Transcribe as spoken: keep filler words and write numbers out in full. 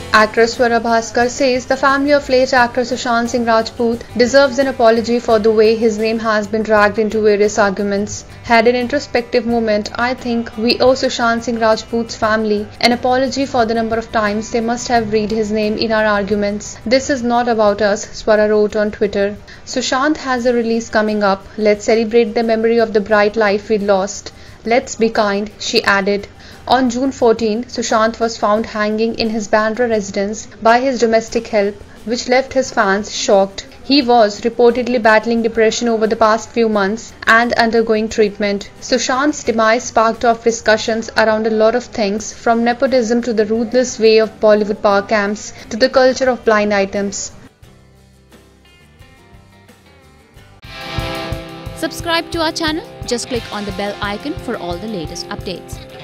Actress Swara Bhaskar says the family of late actor Sushant Singh Rajput deserves an apology for the way his name has been dragged into various arguments. Had an introspective moment, I think we owe Sushant Singh Rajput's family an apology for the number of times they must have read his name in our arguments. This is not about us, Swara wrote on Twitter. Sushant has a release coming up. Let's celebrate the memory of the bright life we lost. Let's be kind, she added. On June fourteenth, Sushant was found hanging in his Bandra residence by his domestic help, which left his fans shocked. He was reportedly battling depression over the past few months and undergoing treatment. Sushant's demise sparked off discussions around a lot of things, from nepotism to the ruthless way of Bollywood power camps to the culture of blind items. Subscribe to our channel. Just click on the bell icon for all the latest updates.